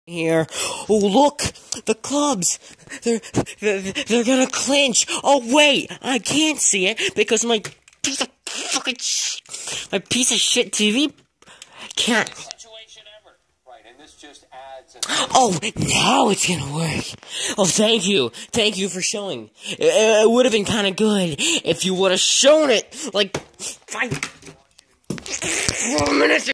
here. Oh, look! The Cubs! They're gonna clinch! Oh, wait! I can't see it because my piece of fucking piece of shit TV can't. Oh, now it's gonna work. Oh, thank you. Thank you for showing. It would have been kind of good if you would have shown it like 4 minutes ago.